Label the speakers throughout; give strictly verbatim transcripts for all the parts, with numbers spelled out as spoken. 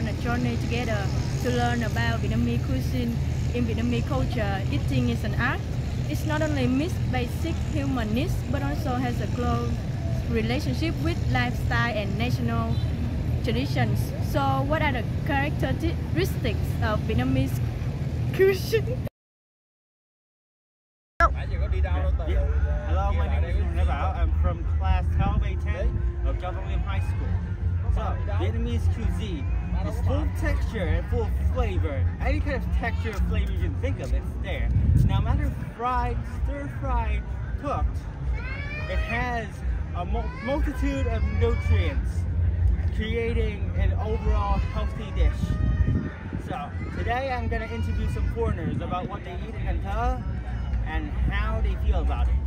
Speaker 1: on a journey together to learn about Vietnamese cuisine. In Vietnamese culture, eating is an art. It's not only meets basic human needs, but also has a close relationship with lifestyle and national traditions. So, what are the characteristics of Vietnamese cuisine?
Speaker 2: Yeah. Hello, my name is Nguyen Bảo. I'm from class twelve A ten of Giao Thông Liêm High School. So, Vietnamese cuisine is full of texture and full of flavor. Any kind of texture or flavor you can think of, it's there. No matter fried, stir-fried, cooked, it has a multitude of nutrients, creating an overall healthy dish. So, today I'm going to interview some foreigners about what they eat in Cần Thơ and how they feel about it.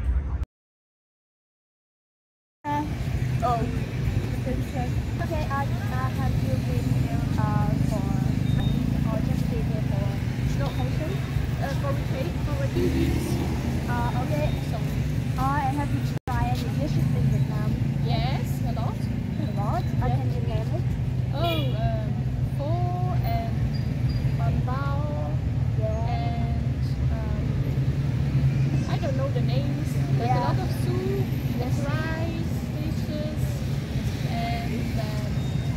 Speaker 3: Uh, oh, okay. Uh, uh, have you been here uh, for or just been here for vacation? Uh, for retreat, for retreat. Uh, okay. So, uh, and have you tried any dishes in Vietnam?
Speaker 4: Yes, a lot.
Speaker 3: A lot. Uh,
Speaker 4: Yeah.
Speaker 3: Can you name it?
Speaker 4: Oh, um, pho and bun bao
Speaker 3: Yeah.
Speaker 4: and um, I don't know the names. There's
Speaker 3: Yeah.
Speaker 4: a lot of soup,
Speaker 3: Yes.
Speaker 4: there's rice dishes, and um,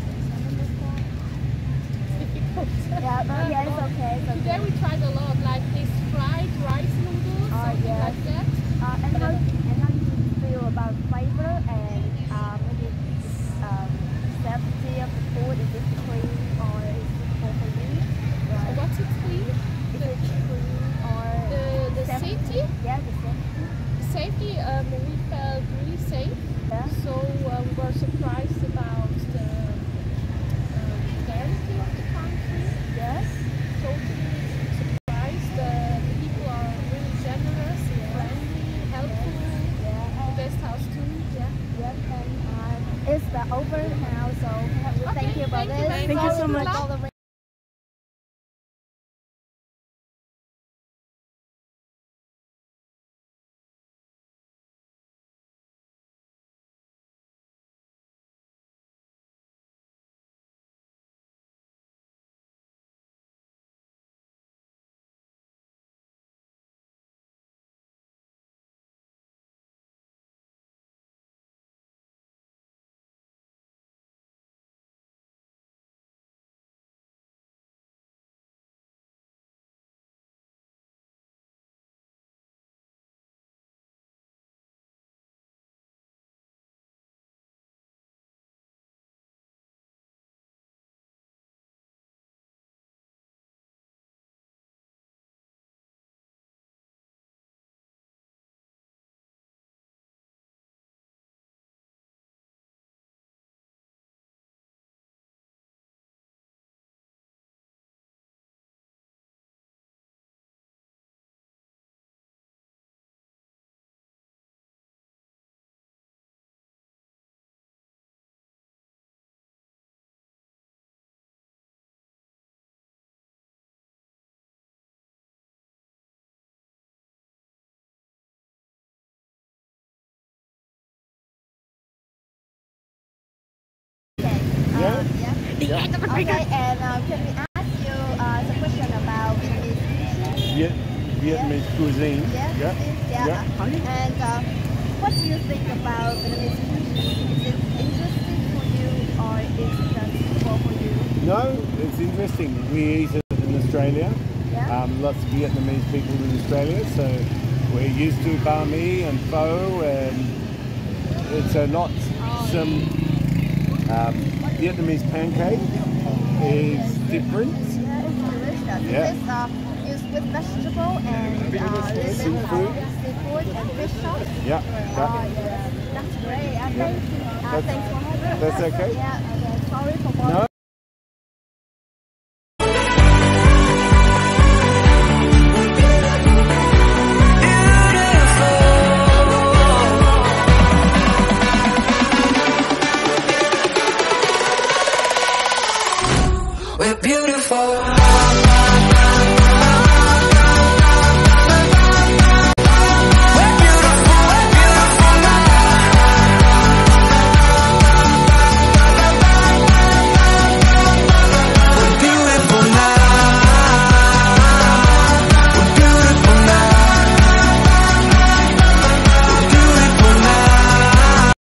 Speaker 4: it's difficult.
Speaker 3: Yeah, but yeah, it's okay. It's
Speaker 4: Today
Speaker 3: okay.
Speaker 4: we tried a lot, like this fried rice noodles,
Speaker 3: Oh,
Speaker 4: something
Speaker 3: yes.
Speaker 4: like that.
Speaker 3: Uh, and how and how do you feel about flavor and uh, maybe um, safety of the food? Is it clean or is it for for you?
Speaker 4: So
Speaker 3: Right.
Speaker 4: what's it clean?
Speaker 3: Is it clean or
Speaker 4: The, the
Speaker 3: saf-
Speaker 4: safety?
Speaker 3: Yeah, the safety.
Speaker 4: Safety, um, we felt really safe.
Speaker 3: Yeah.
Speaker 4: So uh, we were surprised about the um, clarity of the country.
Speaker 3: Yes.
Speaker 4: Totally surprised. Uh, the people are really generous, friendly, helpful.
Speaker 3: Yeah.
Speaker 4: The
Speaker 3: And,
Speaker 4: guest house too.
Speaker 3: yeah. Yes. And uh, it's the over now. So
Speaker 4: Okay,
Speaker 3: thank you about
Speaker 4: thank you
Speaker 3: this.
Speaker 4: very
Speaker 1: Thank you so
Speaker 4: much.
Speaker 1: much.
Speaker 3: Yeah. yeah.
Speaker 1: Yeah.
Speaker 3: Okay. And uh, can we ask you uh, some question about Vietnamese cuisine?
Speaker 5: Viet, Vietnamese cuisine.
Speaker 3: Yeah.
Speaker 5: Yeah.
Speaker 3: cuisine, Yeah.
Speaker 5: Yeah.
Speaker 3: And uh, what do you think about Vietnamese cuisine? Is it interesting for you or is it just suitable for you?
Speaker 5: No, it's interesting. We eat it in Australia.
Speaker 3: Yeah.
Speaker 5: Um, lots of Vietnamese people in Australia, so we're used to banh mi and pho, and it's a not some um, Vietnamese pancake is different.
Speaker 3: Yeah, it's delicious.
Speaker 5: Yeah.
Speaker 3: It's uh, used with vegetable and uh, little
Speaker 5: Seafood.
Speaker 3: uh, seafood and fish sauce.
Speaker 5: Yeah.
Speaker 3: Oh,
Speaker 5: that-
Speaker 3: yeah. That's great. Uh,
Speaker 5: Yeah.
Speaker 3: thank you. Uh,
Speaker 5: That's-
Speaker 3: thanks for having
Speaker 5: that's
Speaker 3: us.
Speaker 5: okay.
Speaker 3: Yeah, okay. Sorry for bothering.
Speaker 5: No.
Speaker 6: We're beautiful.